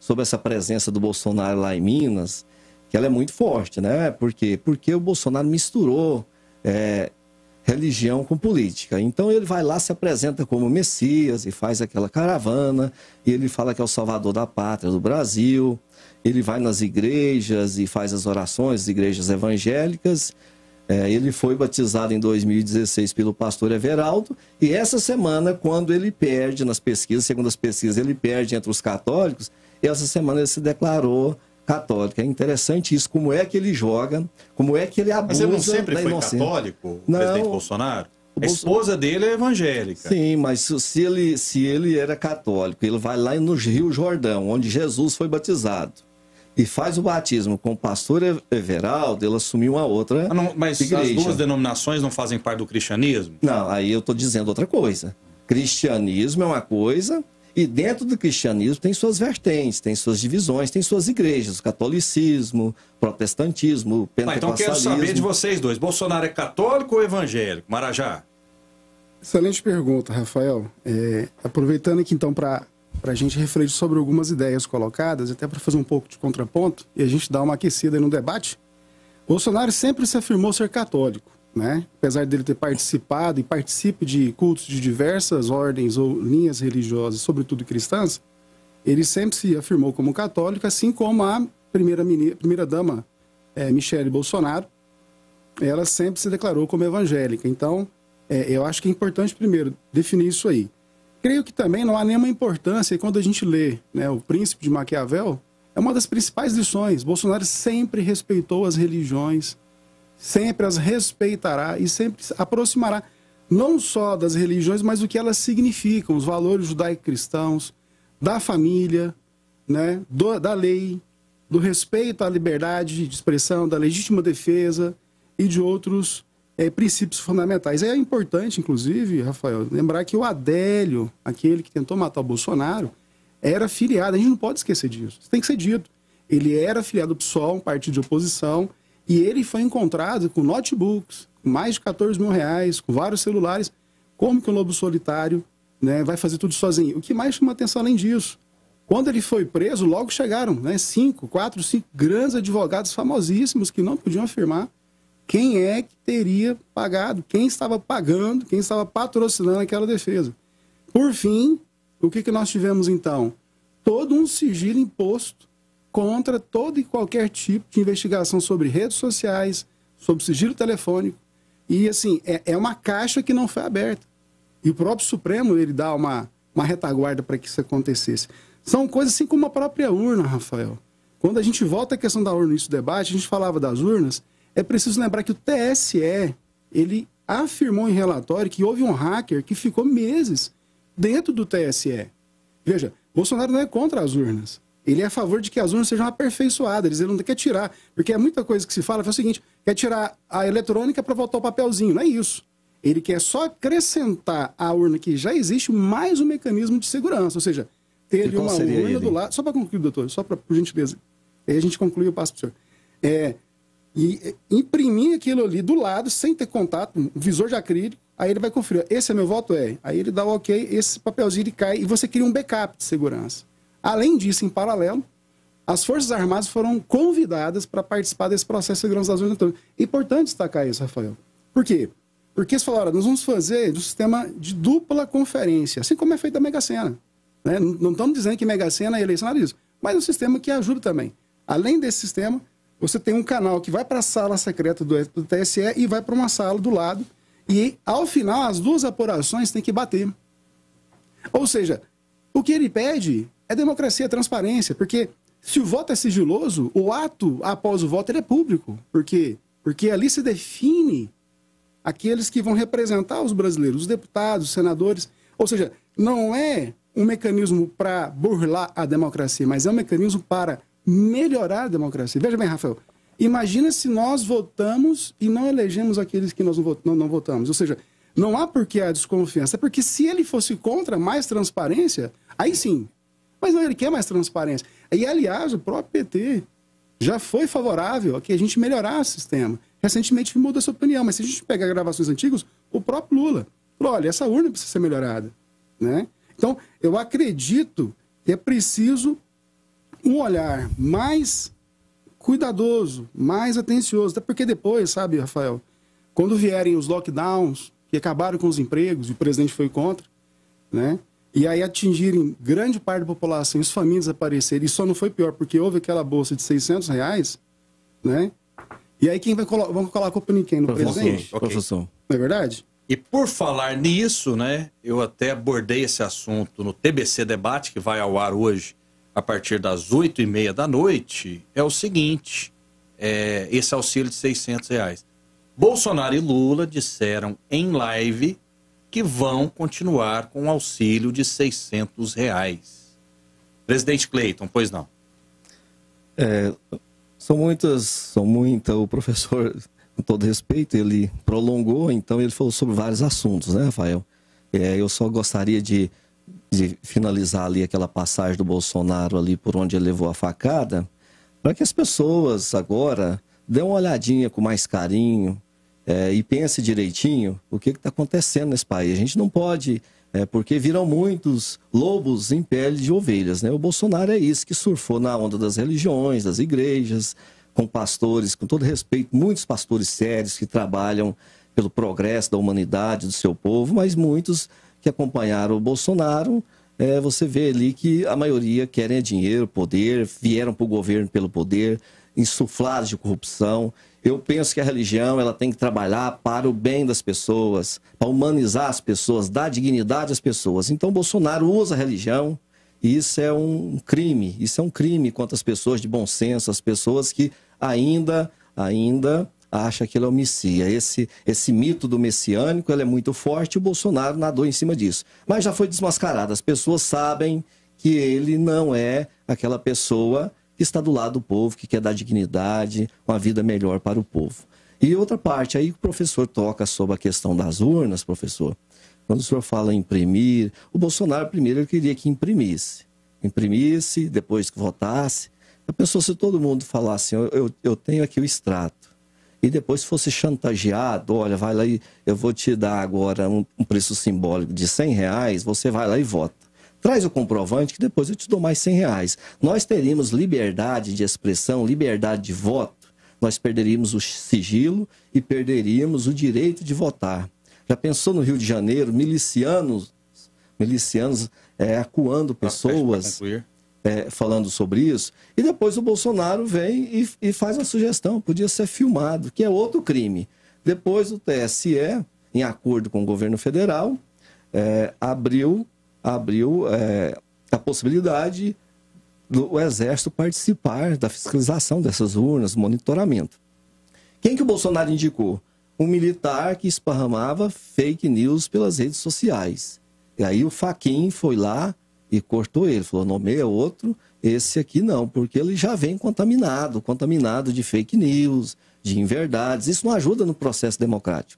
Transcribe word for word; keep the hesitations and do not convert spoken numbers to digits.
sobre essa presença do Bolsonaro lá em Minas, que ela é muito forte, né? Por quê? Porque o Bolsonaro misturou é, religião com política. Então ele vai lá, se apresenta como Messias e faz aquela caravana, e ele fala que é o salvador da pátria do Brasil. Ele vai nas igrejas e faz as orações, as igrejas evangélicas. É, ele foi batizado em dois mil e dezesseis pelo pastor Everaldo, e essa semana, quando ele perde nas pesquisas, segundo as pesquisas, ele perde entre os católicos, e essa semana ele se declarou católico. É interessante isso, como é que ele joga, como é que ele abusa. Mas ele não sempre da foi inocência. católico, o não, presidente Bolsonaro? A Bolso... esposa dele é evangélica. Sim, mas se ele, se ele era católico, ele vai lá no Rio Jordão, onde Jesus foi batizado, e faz o batismo com o pastor Everaldo, ele assumiu uma outra ah, não, mas igreja. As duas denominações não fazem parte do cristianismo? Não, aí eu estou dizendo outra coisa. Cristianismo é uma coisa, e dentro do cristianismo tem suas vertentes, tem suas divisões, tem suas igrejas, catolicismo, protestantismo, pentecostalismo. Ah, então quero saber de vocês dois, Bolsonaro é católico ou evangélico? Marajá? Excelente pergunta, Rafael. É, aproveitando aqui então para para a gente refletir sobre algumas ideias colocadas, até para fazer um pouco de contraponto, e a gente dar uma aquecida aí no debate. Bolsonaro sempre se afirmou ser católico, né? Apesar dele ter participado e participe de cultos de diversas ordens ou linhas religiosas, sobretudo cristãs, ele sempre se afirmou como católico, assim como a primeira-dama primeira dama, é, Michele Bolsonaro, ela sempre se declarou como evangélica. Então, é, eu acho que é importante, primeiro, definir isso aí. Creio que também não há nenhuma importância, e quando a gente lê, né, o Príncipe de Maquiavel, é uma das principais lições. Bolsonaro sempre respeitou as religiões, sempre as respeitará e sempre se aproximará não só das religiões, mas do que elas significam, os valores judaico-cristãos, da família, né, do, da lei, do respeito à liberdade de expressão, da legítima defesa e de outros É, princípios fundamentais. É importante, inclusive, Rafael, lembrar que o Adélio, aquele que tentou matar o Bolsonaro, era filiado. A gente não pode esquecer disso. Isso tem que ser dito. Ele era filiado ao P SOL, um partido de oposição, e ele foi encontrado com notebooks, com mais de quatorze mil reais, com vários celulares. Como que o lobo solitário, né, vai fazer tudo sozinho? O que mais chama atenção além disso? Quando ele foi preso, logo chegaram, né, cinco, quatro, cinco grandes advogados famosíssimos que não podiam afirmar quem é que teria pagado, quem estava pagando, quem estava patrocinando aquela defesa. Por fim, o que, que nós tivemos então? Todo um sigilo imposto contra todo e qualquer tipo de investigação sobre redes sociais, sobre sigilo telefônico. E assim, é, é uma caixa que não foi aberta. E o próprio Supremo, ele dá uma, uma retaguarda para que isso acontecesse. São coisas assim como a própria urna, Rafael. Quando a gente volta à questão da urna nesse debate, a gente falava das urnas. É preciso lembrar que o T S E, ele afirmou em relatório que houve um hacker que ficou meses dentro do T S E. Veja, Bolsonaro não é contra as urnas. Ele é a favor de que as urnas sejam aperfeiçoadas. Ele não quer tirar. Porque é muita coisa que se fala, é o seguinte, quer tirar a eletrônica para voltar o papelzinho. Não é isso. Ele quer só acrescentar à urna que já existe mais um mecanismo de segurança. Ou seja, ter ali uma urna ele? do lado... Só para concluir, doutor, só pra, por gentileza. Aí a gente conclui e eu passo para o senhor. É... E imprimir aquilo ali do lado, sem ter contato, um visor de acrílico, aí ele vai conferir, esse é meu voto? É. Aí ele dá o ok, esse papelzinho ele cai e você cria um backup de segurança. Além disso, em paralelo, as Forças Armadas foram convidadas para participar desse processo de segurança das urnas. É importante destacar isso, Rafael. Por quê? Porque eles falaram, nós vamos fazer um sistema de dupla conferência, assim como é feito a Mega Sena. Né? Não estamos dizendo que Mega Sena é eleição, nada disso, mas um sistema que ajuda também. Além desse sistema, você tem um canal que vai para a sala secreta do, do T S E e vai para uma sala do lado. E, ao final, as duas apurações têm que bater. Ou seja, o que ele pede é democracia, transparência. Porque se o voto é sigiloso, o ato após o voto ele é público. Por quê? Porque ali se define aqueles que vão representar os brasileiros, os deputados, os senadores. Ou seja, não é um mecanismo para burlar a democracia, mas é um mecanismo para melhorar a democracia. Veja bem, Rafael, imagina se nós votamos e não elegemos aqueles que nós não, não, não votamos. Ou seja, não há por que a desconfiança. É porque se ele fosse contra mais transparência, aí sim. Mas não, ele quer mais transparência. E, aliás, o próprio P T já foi favorável a que a gente melhorasse o sistema. Recentemente mudou essa opinião, mas se a gente pegar gravações antigas, o próprio Lula falou, olha, essa urna precisa ser melhorada. Né? Então, eu acredito que é preciso um olhar mais cuidadoso, mais atencioso. Até porque depois, sabe, Rafael, quando vierem os lockdowns, que acabaram com os empregos, e o presidente foi contra, né? E aí atingirem grande parte da população, as famílias aparecerem, e só não foi pior porque houve aquela bolsa de seiscentos reais, né? E aí quem vai colo vamos colocar a culpa em quem? No Professor, presidente? Ok. Professor. Não é verdade? E por falar nisso, né, eu até abordei esse assunto no T B C Debate, que vai ao ar hoje a partir das oito e meia da noite, é o seguinte, é, esse auxílio de seiscentos reais. Bolsonaro e Lula disseram em live que vão continuar com o auxílio de seiscentos reais. Presidente Cleiton, pois não? É, são muitas, são muita, o professor, com todo respeito, ele prolongou, então ele falou sobre vários assuntos, né, Rafael? É, eu só gostaria de, de finalizar ali aquela passagem do Bolsonaro ali por onde ele levou a facada, para que as pessoas agora dêem uma olhadinha com mais carinho, É, e pense direitinho o que está acontecendo nesse país. A gente não pode, é, porque viram muitos lobos em pele de ovelhas, né? O Bolsonaro é isso, que surfou na onda das religiões, das igrejas, com pastores, com todo respeito, muitos pastores sérios que trabalham pelo progresso da humanidade, do seu povo, mas muitos que acompanharam o Bolsonaro, é, você vê ali que a maioria querem dinheiro, poder, vieram para o governo pelo poder, insuflados de corrupção. Eu penso que a religião ela tem que trabalhar para o bem das pessoas, para humanizar as pessoas, dar dignidade às pessoas. Então, Bolsonaro usa a religião e isso é um crime. Isso é um crime contra as pessoas de bom senso, as pessoas que ainda, ainda acham que ele é o Messias. Esse, esse mito do messiânico ele é muito forte e o Bolsonaro nadou em cima disso. Mas já foi desmascarado. As pessoas sabem que ele não é aquela pessoa que está do lado do povo, que quer dar dignidade, uma vida melhor para o povo. E outra parte, aí o professor toca sobre a questão das urnas, professor. Quando o senhor fala em imprimir, o Bolsonaro primeiro ele queria que imprimisse. Imprimisse, depois que votasse. A pessoa, se todo mundo falasse, eu, eu, eu tenho aqui o extrato, e depois fosse chantageado, olha, vai lá e eu vou te dar agora um, um preço simbólico de cem reais, você vai lá e vota. Traz o comprovante que depois eu te dou mais cem reais. Nós teríamos liberdade de expressão, liberdade de voto. Nós perderíamos o sigilo e perderíamos o direito de votar. Já pensou no Rio de Janeiro, milicianos, milicianos é, acuando pessoas, é, falando sobre isso? E depois o Bolsonaro vem e, e faz uma sugestão, podia ser filmado, que é outro crime. Depois o T S E, em acordo com o governo federal, é, abriu... abriu é, a possibilidade do Exército participar da fiscalização dessas urnas, monitoramento. Quem que o Bolsonaro indicou? Um militar que esparramava fake news pelas redes sociais. E aí o Fachin foi lá e cortou ele, falou, nomeia outro, esse aqui não, porque ele já vem contaminado, contaminado de fake news, de inverdades. Isso não ajuda no processo democrático.